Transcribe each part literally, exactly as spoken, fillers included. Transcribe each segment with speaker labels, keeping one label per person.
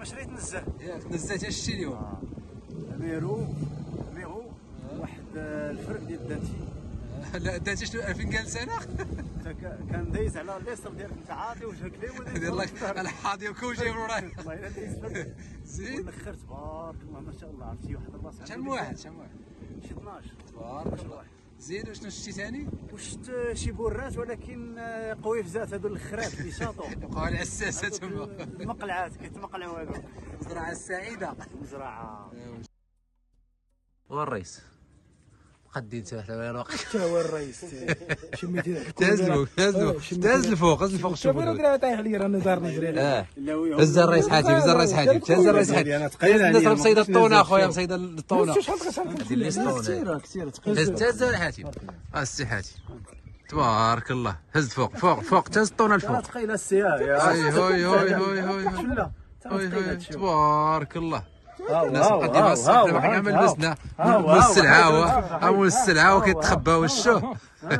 Speaker 1: شريت نزه
Speaker 2: ياك نزه حتى شتي اليوم.
Speaker 1: آه. ميرو ميرو واحد الفرق ديال داتي.
Speaker 2: لا داتي شنو ألفين جالس انا
Speaker 1: كان دايز على الليستر ديالك انت عاطي وجهك ليه ودايز
Speaker 2: دير لك الحاضي وكوجي وراي.
Speaker 1: والله الا دايز فرق
Speaker 2: زين
Speaker 1: ونخر تبارك الله ما شاء الله. عرفتي واحد الراس
Speaker 2: شحال من واحد شحال من واحد
Speaker 1: شي اثناش
Speaker 2: تبارك الله. زين وشنو شتي ثاني؟
Speaker 1: وشت شي بورات ولكن قوي في ذات هذو الخرات اللي شاطوا
Speaker 2: يبقاو على الساسه تما
Speaker 1: المقلعات كيتمقلعوا هذوك.
Speaker 2: المزرعه السعيده
Speaker 1: مزرعه.
Speaker 2: والرئيس قدي انت على الوقت
Speaker 1: حتى هو الرئيس شميتي
Speaker 2: تهز الفوق تهز الفوق تهز الفوق هز الفوق شوف
Speaker 1: راه طايح عليا رانا دار نجري.
Speaker 2: اه هز الرئيس حاتم هز الرئيس حاتم هز الرئيس حاتم. الناس راه مصيده الطونه اخويا مصيده الطونه. هذه اللي
Speaker 1: كثيره كثيره
Speaker 2: هز تهز حاتم السي حاتم تبارك الله. هز فوق فوق فوق تهز الطونه الفوق.
Speaker 1: ثقيله السي يا
Speaker 2: هاي هاي هاي هاي هاي هاي هاي تبارك الله. الناس مقدمه الصحن معنا من لبسنا من السلعه ومن السلعه وكيتخبى وشو.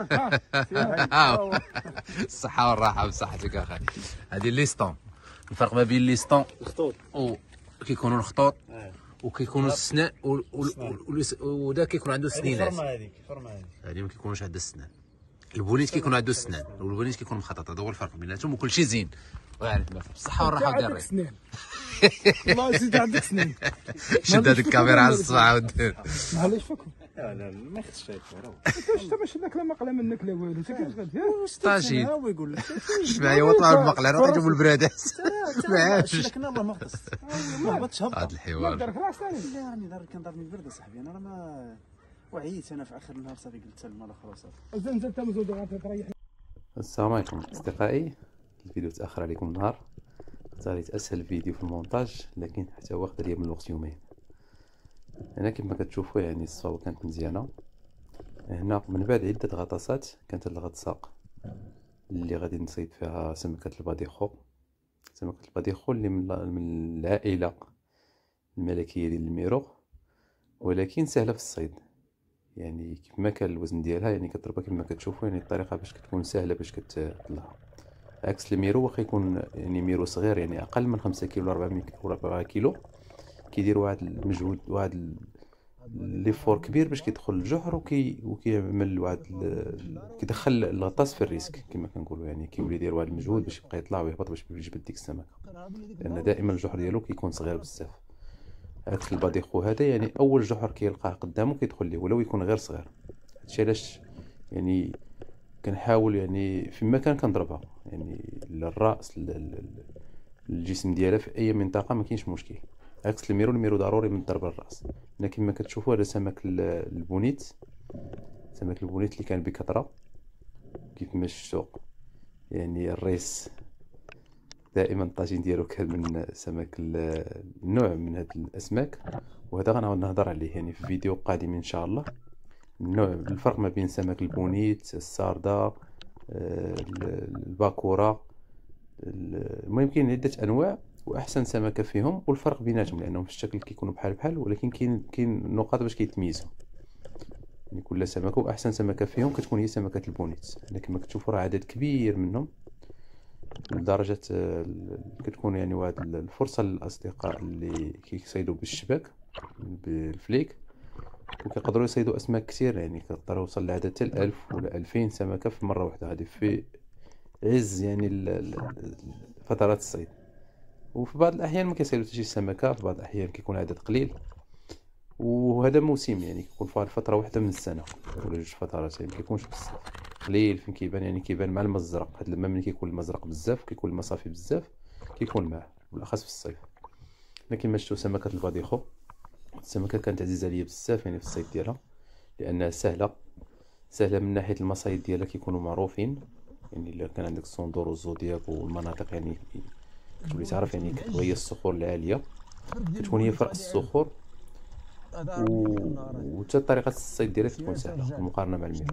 Speaker 2: الصحه والراحه بصحتك اخي. هذه ليستون. الفرق ما بين ليستون
Speaker 1: الخطوط
Speaker 2: وكيكونوا الخطوط وكيكونوا السنان ودا كيكون عنده سنينات.
Speaker 1: الفرمه هذيك الفرمه هذيك
Speaker 2: هذه ما كيكونوش عندها السنان. البوليت كيكون عنده السنان والبوليت كيكون مخطط. هذا هو الفرق بيناتهم وكلشي زين. وعارف بالصحه والراحه ديال الرئيس.
Speaker 1: والله زيد عندك سنين.
Speaker 2: شد هذيك الكاميرا على الصباع ودير
Speaker 1: معليش فكم. لا لا ما يخصش فيك انت باش داك لا مقله منك لا والو انت كيفاش غادي
Speaker 2: طاجين
Speaker 1: هو يقول لك
Speaker 2: معايا وطلع المقله روح جيبوا البراداس
Speaker 1: معاش لكن الله ما هبطش ما هبطش هبط.
Speaker 2: هذا الحوار
Speaker 1: دارك راس ثاني. لا راني دار كان دارني البرد صاحبي. انا راه ما وعيت انا في اخر النهار صافي قلت سلمى على خلاص صافي نزلت مزود غتريح.
Speaker 2: السلام عليكم اصدقائي. الفيديو تاخر عليكم النهار. اختاريت اسهل فيديو في المونتاج لكن حتى هو خد لي من الوقت يومين. هنا كما كتشوفوا يعني الصوبه كانت مزيانه. هنا من بعد عده غطاسات كانت الغطساق اللي غادي نصيد فيها سمكه الباديخو. سمكه الباديخو اللي من العائله الملكيه ديال الميرو ولكن سهله في الصيد. يعني كيف ما كان الوزن ديالها يعني كتضربها كما كتشوفوا يعني الطريقه باش كتكون سهله باش كتطلع. عكس الميرو واخا يكون يعني ميرو صغير يعني اقل من خمسة كيلو أربعة كيلو كيدير واحد المجهود واحد ليفور كبير باش كيدخل الجحر وكي وكيعمل واحد كيدخل الغطاس في الريسك كما كنقولوا. يعني كيولي يدير واحد المجهود باش يبقى يطلع ويهبط باش يجبد ديك السمكه لان دائما الجحر ديالو كيكون صغير بزاف. عكس الباديخو هذا يعني اول جحر كيلقاه قدامه كيدخل ليه ولو يكون غير صغير. هادشي علاش يعني كنحاول يعني فيما كان كنضربها يعني للراس الجسم ديالها في اي منطقه ما كاينش مشكل. عكس الميرو الميرو ضروري من ضرب الراس. هنا كما كتشوفوا هذا سمك البونيت. سمك البونيت اللي كان بكثره كيف ما شفتوا يعني الريس دائما الطاجين ديالو كان من سمك النوع من هاد الاسماك. وهذا غنعاود نهضر عليه يعني في فيديو قادم ان شاء الله. النوع الفرق ما بين سمك البونيت السارده الباكوره المهم كاين عده انواع واحسن سمكه فيهم والفرق بيناتهم لانهم في الشكل كيكونوا بحال بحال ولكن كاين كاين نقاط باش كيتميزوا. يعني كل سمكه واحسن سمكه فيهم كتكون هي سمكه البونيت. هنا كما كتشوفوا راه عدد كبير منهم لدرجه كتكون يعني واحد الفرصه للاصدقاء اللي كيصيدوا بالشباك بالفليك وكيقدروا يصيدوا اسماك كثير. يعني كيقدر يوصل لعدد حتى ألف ولا ألفين سمكه في مره واحده. هذه في عز يعني فترات الصيد. وفي بعض الاحيان ما كيصيدوا حتى شي سمكه. في بعض الاحيان كيكون عدد قليل وهذا موسم يعني كيكون في فتره واحده من السنه ولا جوج فترات يعني ما كيكونش بزاف قليل. فين كيبان يعني كيبان مع الماء الزرق. هاد الماء ملي كيكون الماء الزرق بزاف كيكون الماء صافي بزاف كيكون معاه بالاخص في الصيف. لكن ما شفتوا سمكه الباديخو السمكه كانت عزيزه عليا بزاف يعني في الصيد ديالها لانها سهله سهله من ناحيه المصايد ديالها كيكونوا معروفين. يعني الا كان عندك الصندور والزودياك والمناطق يعني كتولي تعرف يعني هي الصخور العاليه كتكون هي فرق الصخور و حتى طريقه الصيد ديالها تكون سهله مقارنه مع الميرو.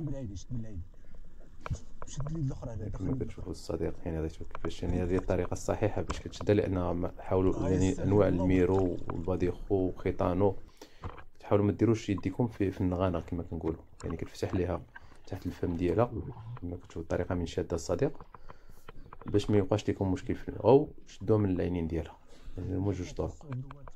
Speaker 2: كما كتشوفوا الصديق يعني غادي تشوف كيفاش يعني هذه الطريقه الصحيحه باش كتشدها لان حاولوا يعني انواع الميرو والباديخو وخيطانو تحاولوا ما ديروش يديكم في, في النغانه كما كنقولوا. يعني كتفتح ليها تحت الفم ديالها كما كتشوفوا الطريقه من شاده الصديق باش ما يبقاش لكم مشكل في او شدوها من العينين ديالها. يعني هما جوج طرق.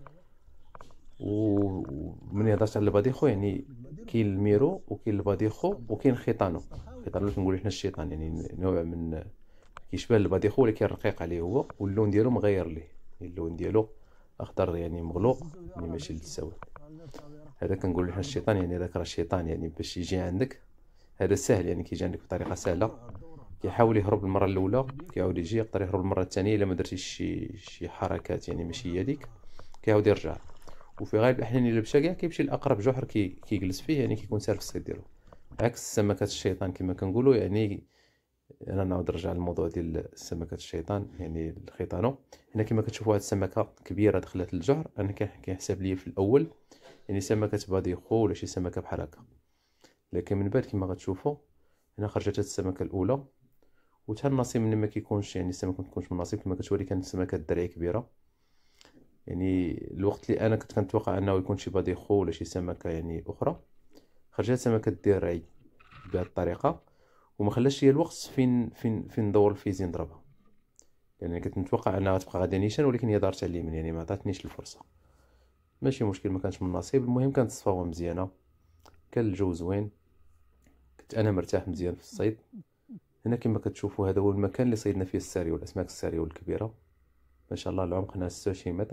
Speaker 2: ومن هضرت على الباديخو يعني كاين الميرو وكاين الباديخو وكاين الخيطانو. الخيطانو اللي كنقولو حنا الشيطان، يعني نوع من كيشبه الباديخو ولكن رقيق عليه هو، واللون ديالو مغير ليه، اللون ديالو اخضر يعني مغلوق، يعني ماشي للسواد. هذا كنقولو حنا الشيطان، يعني هذاك راه الشيطان، يعني باش يجي عندك هذا سهل، يعني كيجي عندك بطريقه سهله، كيحاول يهرب المره الاولى كيعاود يجي، يقدر يهرب المره الثانيه الا ما درتيش شي شي حركات يعني ماشي هي ديك، كيعاود يرجع. وفي غالب الاحيان الا مشى كاع كيمشي لاقرب جحر كي كيجلس فيه، يعني كيكون سالف الصيد ديالو، عكس سمكات الشيطان كما كنقولوا. يعني انا نعاود نرجع للموضوع ديال سمكات الشيطان، يعني الخيطانو. هنا كما كتشوفوا هاد السمكه كبيره دخلت للجحر، انا كيحسب لي في الاول يعني سمكه باديخو ولا شي سمكه بحال هكا، لكن من بعد كما غتشوفوا هنا خرجت هاد السمكه الاولى. وتا النصيب ملي ما كيكونش، يعني السمكه ما تكونش من النصيب كما كتوري، كانت السمكه الدرعي كبيره. يعني الوقت اللي انا كنت كنتوقع انه يكون شي باديخو ولا شي سمكه يعني اخرى، خرجت سمكه الدرعي بهذه الطريقه، وما خلاش ليا الوقت فين فين فين ندور الفيزي نضربها، لان يعني كنت متوقع انها غتبقى غاديه نيشان، ولكن هي دارت على اليمين، يعني ما عطاتنيش الفرصه. ماشي مشكل، ما كانش من النصيب. المهم كانت الصفاوه مزيانه، كان الجو زوين، كنت انا مرتاح مزيان في الصيد. هنا كما كتشوفوا هذا هو المكان اللي صيدنا فيه الساريول، الاسماك الساريول الكبيره ما شاء الله، العمق هنا ستة وعشرين متر.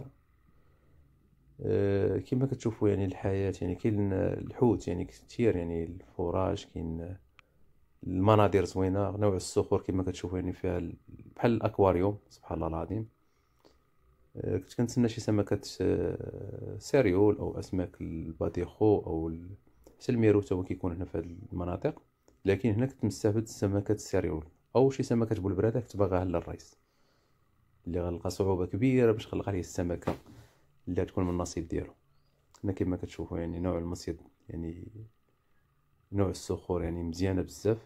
Speaker 2: أه كما كتشوفوا يعني الحياه، يعني كاين الحوت يعني كثير، يعني الفراج، كاين المناظر زوينه، نوع الصخور كما كتشوفوا يعني فيها بحال الاكواريوم، سبحان الله العظيم. أه كنت كنتسنى شي سمكات أه ساريول او اسماك الباديخو او حتى الميرو تا هو كيكون هنا في هذه المناطق، لكن هنا كنت مستافد السمكات الساريول او شي سمكات بولبراده كنت باغاها للريس، اللي غنلقى صعوبه كبيره باش نخلق عليه السمكه اللي تكون من النصيب ديالو. هنا كما كتشوفوا يعني نوع المصيد، يعني نوع الصخور يعني مزيانه بزاف.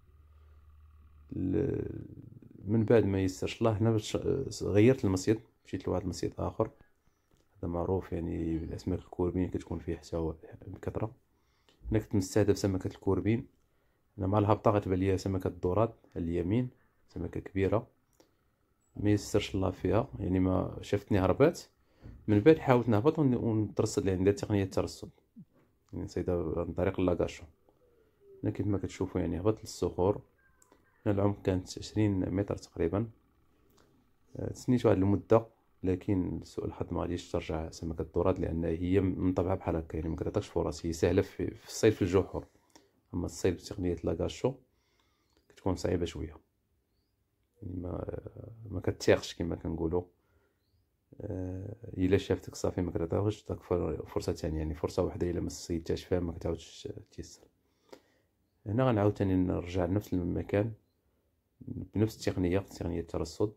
Speaker 2: من بعد ما يسرش الله هنا غيرت المصيد، مشيت لواحد المصيد اخر، هذا معروف يعني بالاسماك الكوربين كتكون فيه حتى بكثره. هنا كنت مستهدف سمكه الكوربين، انا مع الهبطه غتبان ليا سمكه الدوراد على اليمين، سمكه كبيره ما يسرش الله فيها، يعني ما شافتني هربات. من بعد حاولت نهبط ونترصد، لان ندير تقنيه الترصد، يعني نصيدها عن طريق اللاكاشو. هنا كيف ما كتشوفوا يعني هبط للصخور. هنا العمق كانت عشرين متر تقريبا. تسنيت واحد المده، لكن سوء الحظ ما غاديش ترجع سمكه الدوراد، لان هي من طبعها بحال هكا، يعني ما كتعطيكش فرص. هي سهله في, في الصيد في الجحور، اما الصيد بتقنيه لاكاشو كتكون صعيبه شويه، يعني ما ما كتيقش كما كنقولوا. أه الا شافتك صافي ما كتعطيوش داك فرصه ثانيه، يعني فرصه واحده الا ما صيدتهاش فيها ما كتعاودش تيسر. هنا غنعاود ثاني نرجع لنفس المكان بنفس التقنيه، تقنيه الترصد،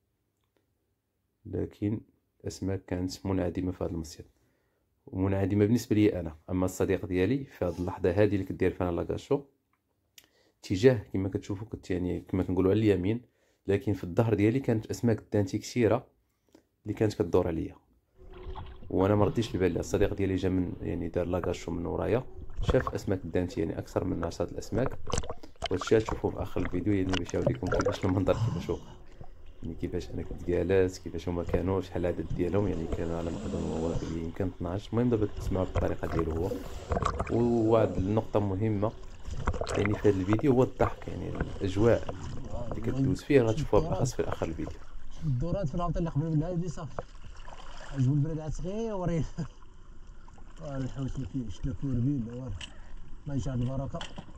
Speaker 2: لكن الاسماك كانت منعدمه في هذا المصيد، ومنعدمه بالنسبه لي انا. اما الصديق ديالي في هذه اللحظه هذه اللي كدير فيها لاكاشو، اتجاه كما كتشوفوا كنت يعني كما كنقولوا على اليمين، لكن في الظهر ديالي كانت اسماك دانتي كثيره اللي كانت كدور عليا، وانا ما رديتش البال. الصديق ديالي جا من يعني دار لاكاشو من ورايا، شاف اسماك دانتي يعني اكثر من عشرة الاسماك. وهادشي تشوفوه في اخر الفيديو، يعني باش يعاوديكم كيفاش المنظر كيفاش وقع، يعني كيفاش انا كنت جالس، كيفاش هما كانوا، شحال العدد ديالهم، يعني كانوا على ما اظن يمكن اثناش. المهم دابا تسمعوا بالطريقه ديالو هو. وواحد النقطه مهمه يعني في هذا الفيديو هو الضحك، يعني الاجواء اللي كتدوز فيها غتشوفوها بالاخص في اخر الفيديو.
Speaker 3: الدورات في الهبطه اللي قبل من هذه صافي عجبو البرد عاد صغيورين. الحوت ما فيهش لا كوربين لا والو، الله يجعل البركه.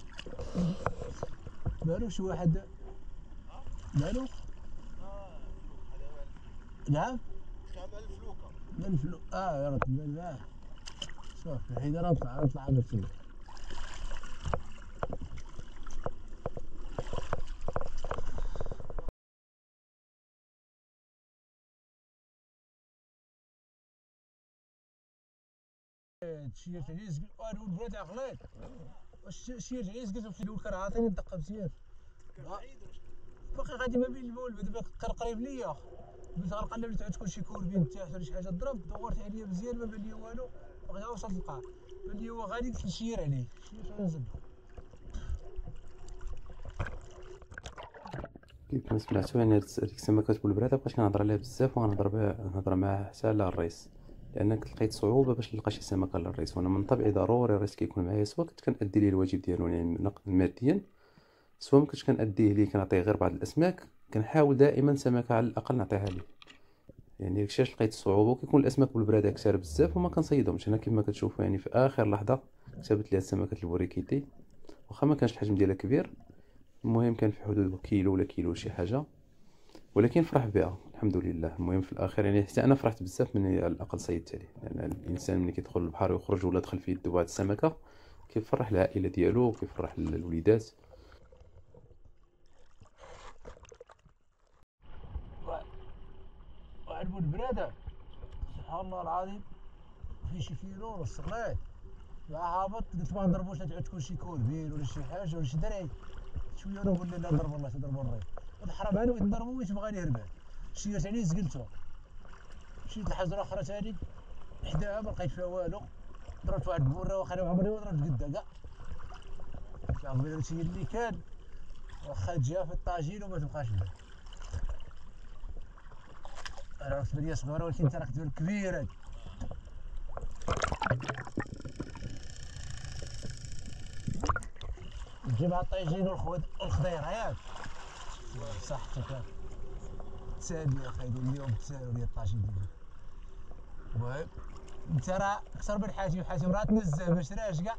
Speaker 3: مالو شي واحد مالو؟ نعم
Speaker 1: كامل الفلوكه
Speaker 3: من الفلو اه يا رب بالله. صافي حيد راه نطلع نطلع انا تما. الشيرت عليه زقل وهادو البنات عقلات. واش الشيرت عليه زقلت في الاول كان عاطيني الدقه مزيان. باقي غادي ما بين المول دابا كان قريب ليا، قلت غنقلب اللي تعود تكون شي كوربين تحت ولا شي حاجه ضرب، دورت عليا مزيان ما بان ليا والو، باقي غير وصلت للقاع بان ليا هو غادي قلت نشير عليه، شيرت غنزل.
Speaker 2: كيف ما سمعتوا يعني هاد ديك السمكات بولبرادة مبقيتش كنهضر عليها بزاف، وغنهضر بها نهضر معاها حتى على الريس، لان لقيت صعوبه باش نلقى شي سمكه للريس، وانا من طبعي ضروري الريس كيكون معايا، سواء كنت كنأدي ليه الواجب ديالو يعني ماديا، سواء ما كنتش كنأديه ليه كنعطيه غير بعض الاسماك، كنحاول دائما سمكه على الاقل نعطيها ليه. يعني داكشي علاش لقيت الصعوبه، وكيكون الاسماك بالبراده كثار بزاف وما كنصيدهمش. انا كما كتشوفوا يعني في اخر لحظه كتبت لي السمكه البوريكيتي، واخا ما كانش الحجم ديالها كبير، المهم كان في حدود كيلو ولا كيلو شي حاجه، ولكن فرح بها الحمد لله. المهم في الاخر يعني حتى انا فرحت بزاف من على الاقل صيدت عليه، لان يعني الانسان ملي كيدخل للبحر ويخرج ولا دخل في يده واحد السمكه كيفرح العائله ديالو وكيفرح الوليدات.
Speaker 3: واحد بولبرادة سبحان الله العظيم في شي كيلو ونص غلات، مع هابط قلت ما نضربوش لا تعود تكون شي كوربين ولا شي حاجه ولا شي درعي، شويه انا نقول لا ضرب الله تضرب الري، هاد الحرام انا بغيت نضربو ويت بغاني يربح، شيرت عليه زقلتو، مشيت لحجره اخرى تاني حداها ما لقيت فيها والو، ضربت واحد البوره واخا انا عمري ما ضربت قدا كاع، صافي هادشي اللي كان، واخا تجا في الطاجين وما تبقاش بها. انا عرفت بلي صغيره ولكن انت راك تبان كبير هاد. تجي مع الطاجين والخضير ياك صحتك تسالي اخي اليوم تسالي لي الطاجين ديالك. المهم انت راه اكثر من حاتم، حاتم راه تنزه ما شراش كاع.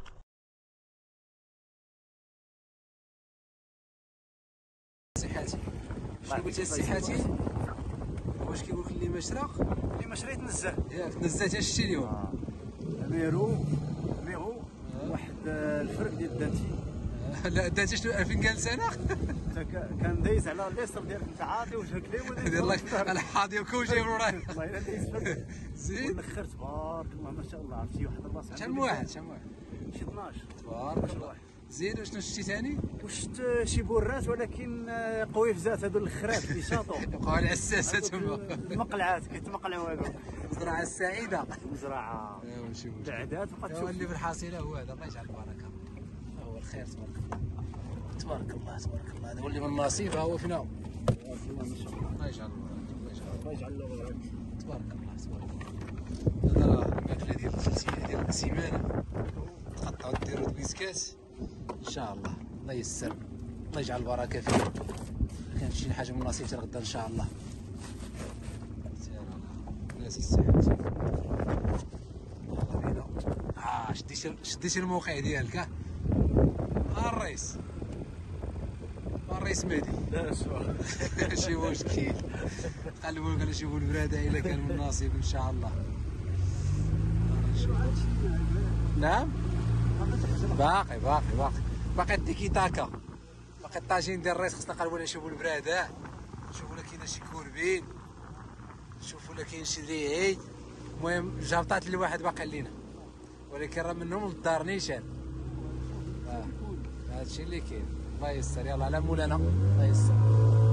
Speaker 3: سي حاتم شنو قلتي السي حاتم؟ واش كيقول لك اللي ما شرا؟
Speaker 1: اللي ما شريت نزه
Speaker 3: ياك تنزهت اش شتي اليوم؟
Speaker 1: ميرو ميرو واحد الفرق ديال داتي.
Speaker 3: لا داتي شنو فين جالس انا؟
Speaker 1: كان دايز على اليسر ديالك انت عاطي وجهك ليه
Speaker 3: دير لك الحاضي وكل شيء من ورايا.
Speaker 1: والله الا دايز فرق
Speaker 3: زين
Speaker 1: ونخر تبارك الله ما شاء الله. عرفتي واحد الراس
Speaker 3: شحال واحد شحال واحد؟
Speaker 1: شي اثناش
Speaker 3: تبارك الله. زين وشنو شتي ثاني؟
Speaker 1: وشت شي بورات ولكن قوي في ذات هذو الاخرات اللي شاطوا
Speaker 3: يبقاو العساسه تما
Speaker 1: المقلعات كيتمقلعوا هذوك.
Speaker 3: المزرعه السعيده
Speaker 1: مزرعه
Speaker 3: ايوا شوف
Speaker 1: بعدات بقات تشوف
Speaker 3: اللي في الحاصيله هو هذا، الله يجعل البركه، هو الخير تبارك الله تبارك الله تبارك الله. هذا هو اللي من النصيب ها هو فينا. الله يجعل البركه الله يجعل
Speaker 1: الله يجعل
Speaker 3: تبارك الله تبارك الله. هذا راه الماكله ديال الثلثيه ديال السيمانه، تقطعوا ديروا البيسكات ان شاء الله. الله ييسر الله يجعل البركه فيه، كان شي حاجه من النصيب حتى غدا ان شاء الله. ناس الساعات يلا بينا. اه شديتي شديتي الموقع ديالك ها الرئيس الرئيس مهدي.
Speaker 1: لا
Speaker 3: شي مشكل قلبوا لك نشوفوا البراده الا كان من نصيب ان شاء الله. نعم باقي باقي باقي باقي التيكي تاكا، باقي الطاجين ديال الرئيس. خصنا نقلبوا نشوفوا البراده، نشوفوا لا كاين شي كوربين، نشوفوا لا كاين شي ريعي. المهم جابطات اللي واحد باقي لينا، ولكن راه منهم للدار نيشان. اه هادشي اللي كاين. الله يسر يلا على مولانا الله يسر.